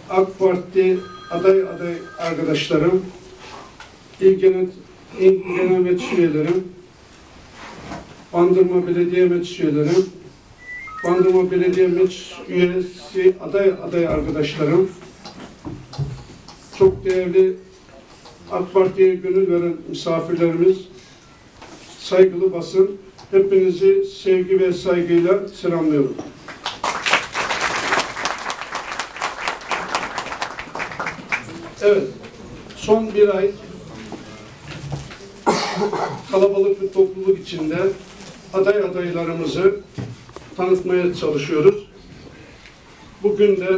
AK Parti aday arkadaşlarım, İl Genel Meclis üyelerim, Bandırma Belediye Meclis üyelerim, Bandırma Belediye Meclis üyesi aday arkadaşlarım, çok değerli AK Parti'ye gönül veren misafirlerimiz, saygılı basın, hepinizi sevgi ve saygıyla selamlıyorum. Evet, son bir ay kalabalık bir topluluk içinde adaylarımızı tanıtmaya çalışıyoruz. Bugün de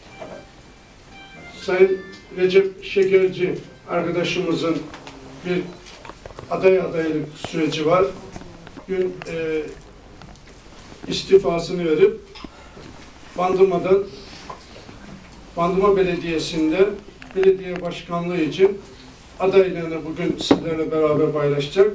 Sayın Recep Şekerci arkadaşımızın bir adaylık süreci var. Dün istifasını verip Bandırma Belediyesi'nde belediye başkanlığı için adaylığını bugün sizlerle beraber paylaşacak.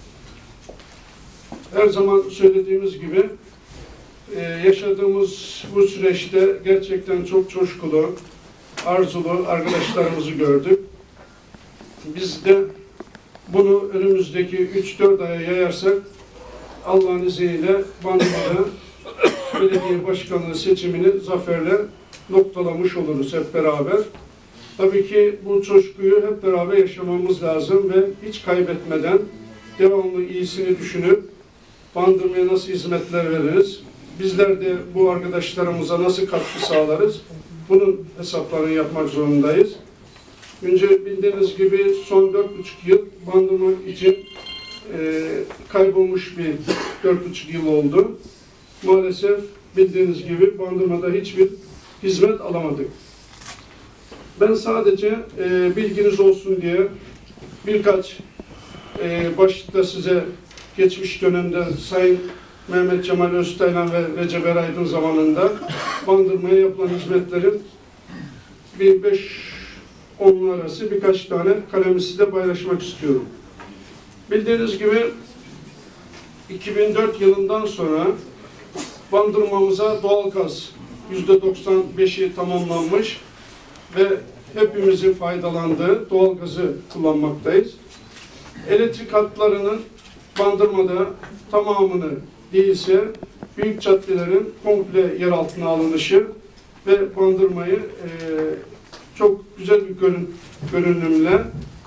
Her zaman söylediğimiz gibi yaşadığımız bu süreçte gerçekten çok coşkulu, arzulu arkadaşlarımızı gördük. Biz de bunu önümüzdeki 3-4 aya yayarsak Allah'ın izniyle Bandırma'da belediye başkanlığı seçimini zaferle noktalamış oluruz hep beraber. Tabii ki bu coşkuyu hep beraber yaşamamız lazım ve hiç kaybetmeden devamlı iyisini düşünüp Bandırma'ya nasıl hizmetler veririz, bizler de bu arkadaşlarımıza nasıl katkı sağlarız, bunun hesaplarını yapmak zorundayız. Önce bildiğiniz gibi son 4,5 yıl Bandırma için kaybolmuş bir 4,5 yıl oldu. Maalesef bildiğiniz gibi Bandırma'da hiçbir hizmet alamadık. Ben sadece bilginiz olsun diye birkaç başlıkta size geçmiş dönemde Sayın Mehmet Cemal Öztaylan ve Recep Eraydın zamanında Bandırma'ya yapılan hizmetlerin bir 5-10 arası birkaç tane kalemi size paylaşmak istiyorum. Bildiğiniz gibi 2004 yılından sonra Bandırma'mıza doğalgaz %95'i tamamlanmış ve hepimizin faydalandığı doğalgazı kullanmaktayız. Elektrik hatlarının Bandırma'da tamamını değilse büyük caddelerin komple yer altına alınışı ve Bandırma'yı çok güzel bir görünümle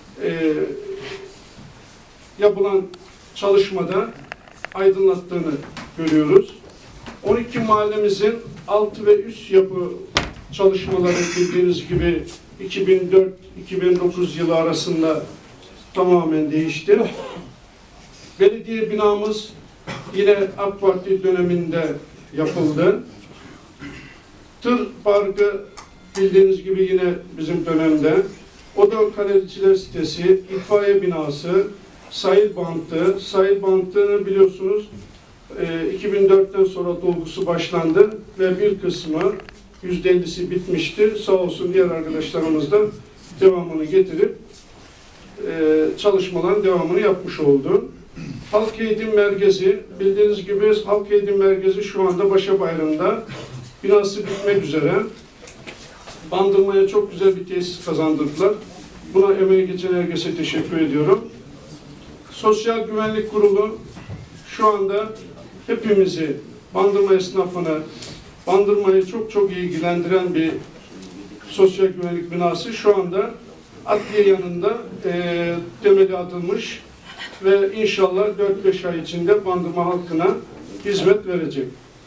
yapılan çalışmada aydınlattığını görüyoruz. 12 mahallemizin alt ve üst yapı çalışmaları bildiğiniz gibi 2004-2009 yılı arasında tamamen değişti. Belediye binamız yine AK Parti döneminde yapıldı. Tır parkı bildiğiniz gibi yine bizim dönemde. Oda Kaleciler sitesi, itfaiye binası, sahil bantını biliyorsunuz 2004'ten sonra dolgusu başlandı ve bir kısmı %50'si bitmiştir. Sağ olsun diğer arkadaşlarımız da devamını getirip çalışmaların devamını yapmış oldu. Halk Eğitim Merkezi, bildiğiniz gibi Halk Eğitim Merkezi şu anda Başabayram'da binası bitmek üzere. Bandırma'ya çok güzel bir tesis kazandırdılar. Buna emeği geçen herkese teşekkür ediyorum. Sosyal Güvenlik Kurulu şu anda hepimizi, Bandırma esnafını, Bandırma'yı çok iyi ilgilendiren bir sosyal güvenlik binası şu anda adliye yanında temeli atılmış ve inşallah 4-5 ay içinde Bandırma halkına hizmet verecek.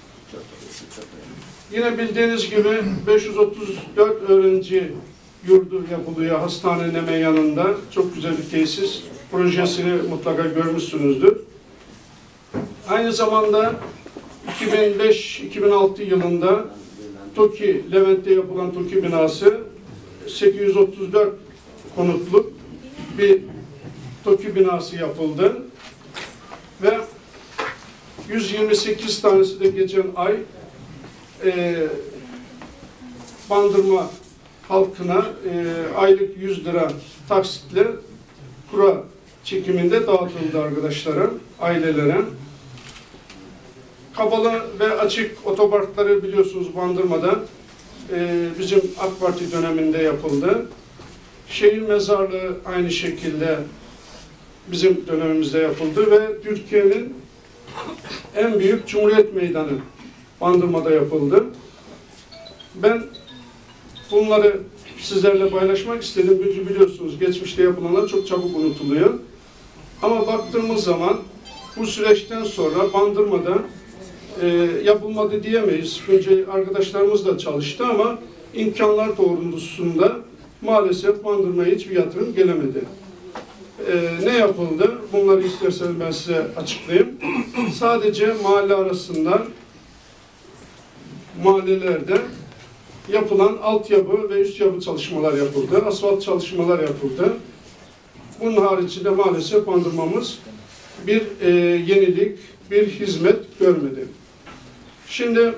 Yine bildiğiniz gibi 534 öğrenci yurdu yapılıyor hastanenin hemen yanında. Çok güzel bir tesis. Projesini mutlaka görmüşsünüzdür. Aynı zamanda 2005-2006 yılında Levent'te yapılan TOKİ binası 834 konutluk bir TOKİ binası yapıldı ve 128 tanesi de geçen ay Bandırma halkına aylık 100 lira taksitle kura çekiminde dağıtıldı arkadaşlara, ailelere. Kapalı ve açık otoparkları biliyorsunuz Bandırma'da bizim AK Parti döneminde yapıldı. Şehir mezarlığı aynı şekilde bizim dönemimizde yapıldı ve Türkiye'nin en büyük Cumhuriyet Meydanı Bandırma'da yapıldı. Ben bunları sizlerle paylaşmak istedim. Çünkü biliyorsunuz geçmişte yapılanlar çok çabuk unutuluyor. Ama baktığımız zaman bu süreçten sonra Bandırma'da yapılmadı diyemeyiz. Önce arkadaşlarımız da çalıştı ama imkanlar doğrultusunda maalesef Bandırma'ya hiçbir yatırım gelemedi. Ne yapıldı? Bunları isterseniz ben size açıklayayım. Sadece mahalle arasında, mahallelerde yapılan altyapı ve üst yapı çalışmalar yapıldı. Asfalt çalışmalar yapıldı. Bunun haricinde maalesef Bandırma'mız bir yenilik, bir hizmet görmedi. Şimdi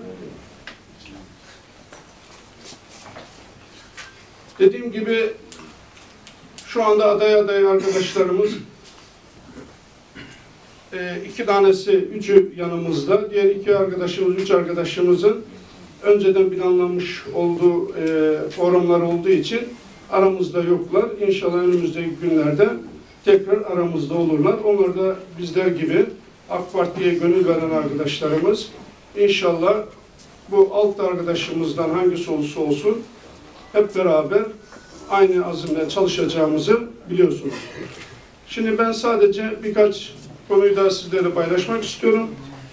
dediğim gibi şu anda aday arkadaşlarımız 2 tanesi, 3'ü yanımızda. Diğer 2 arkadaşımız, 3 arkadaşımızın önceden planlanmış olduğu forumlar olduğu için aramızda yoklar. İnşallah önümüzdeki günlerde tekrar aramızda olurlar. Onlar da bizler gibi AK Parti'ye gönül veren arkadaşlarımız. İnşallah bu alt arkadaşımızdan hangisi olursa olsun hep beraber aynı azimle çalışacağımızı biliyorsunuz. Şimdi ben sadece birkaç konuyu da sizlerle paylaşmak istiyorum.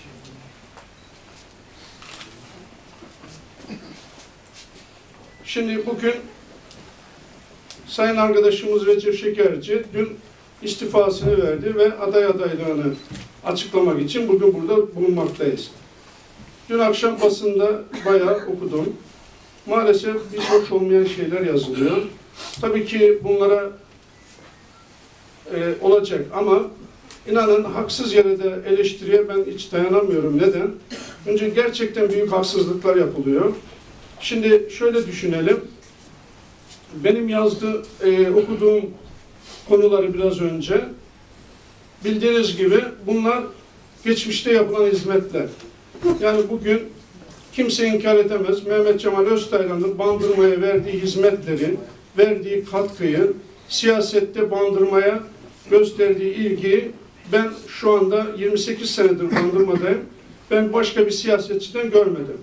Şimdi bugün Sayın arkadaşımız Recep Şekerci dün istifasını verdi ve adaylığını açıklamak için bugün burada bulunmaktayız. Dün akşam basında bayağı okudum. Maalesef hiç hoş olmayan şeyler yazılıyor. Tabii ki bunlara olacak ama inanın haksız yere de eleştiriye ben hiç dayanamıyorum. Neden? Önce gerçekten büyük haksızlıklar yapılıyor. Şimdi şöyle düşünelim. Benim okuduğum konuları biraz önce bildiğiniz gibi bunlar geçmişte yapılan hizmetler. Yani bugün kimse inkar edemez. Mehmet Cemal Öztaylan'ın Bandırma'ya verdiği hizmetleri, verdiği katkıyı, siyasette Bandırma'ya gösterdiği ilgiyi ben şu anda 28 senedir Bandırma'dayım. Ben başka bir siyasetçiden görmedim.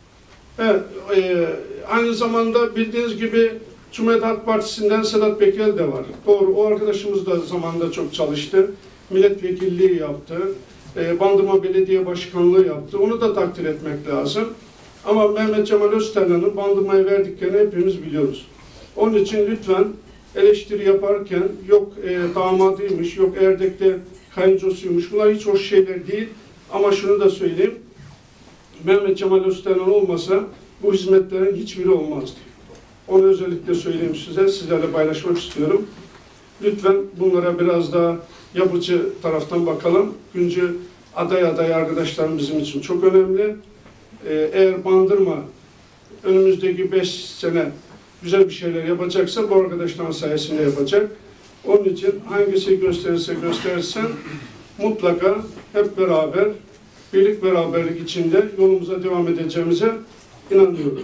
Aynı zamanda bildiğiniz gibi Cumhuriyet Halk Partisi'nden Sedat Peker de var. Doğru, o arkadaşımız da zamanında çok çalıştı. Milletvekilliği yaptı. Bandırma Belediye Başkanlığı yaptı. Onu da takdir etmek lazım. Ama Mehmet Cemal Öztaylan'ın Bandırma'ya verdiklerini hepimiz biliyoruz. Onun için lütfen eleştiri yaparken yok damadıymış, yok Erdek'te kayıncosuymuş. Bunlar hiç hoş şeyler değil. Ama şunu da söyleyeyim. Mehmet Cemal Öztaylan olmasa bu hizmetlerin hiçbiri olmazdı. Onu özellikle söyleyeyim size, sizlerle paylaşmak istiyorum. Lütfen bunlara biraz daha yapıcı taraftan bakalım. Güncü aday arkadaşlarım bizim için çok önemli. Eğer Bandırma önümüzdeki 5 sene güzel bir şeyler yapacaksa bu arkadaşların sayesinde yapacak. Onun için hangisi gösterirse göstersen mutlaka hep beraber, birlik beraberlik içinde yolumuza devam edeceğimize inanıyorum.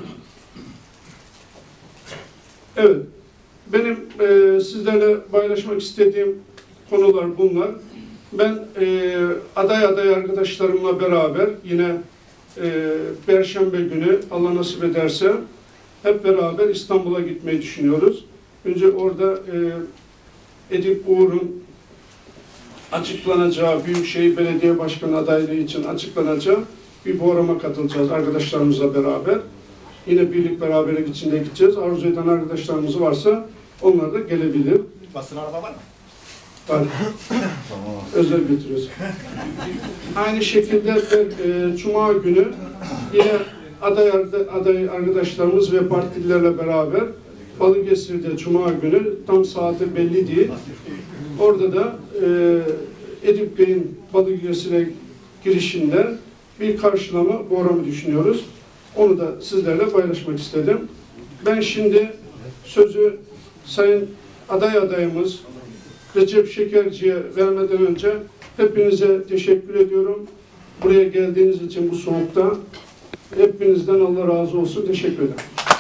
Evet, benim sizlerle paylaşmak istediğim konular bunlar. Ben aday arkadaşlarımla beraber yine Perşembe günü Allah nasip ederse hep beraber İstanbul'a gitmeyi düşünüyoruz. Önce orada Edip Uğur'un açıklanacağı, Büyükşehir Belediye Başkanı adaylığı için açıklanacağı bir programa katılacağız arkadaşlarımızla beraber. Yine birlik beraberlik içinde gideceğiz. Arzu eden arkadaşlarımız varsa onlar da gelebilir. Basın araba var mı? Var. Özel götürüyoruz. Aynı şekilde Cuma günü yine aday arkadaşlarımız ve partililerle beraber Balıkesir'de Cuma günü tam saati belli değil. Orada da Edip Bey'in Balıkesir'e girişinde bir karşılama programı düşünüyoruz. Onu da sizlerle paylaşmak istedim. Ben şimdi sözü Sayın adayımız Recep Şekerci'ye vermeden önce hepinize teşekkür ediyorum. Buraya geldiğiniz için bu soğukta hepinizden Allah razı olsun. Teşekkür ederim.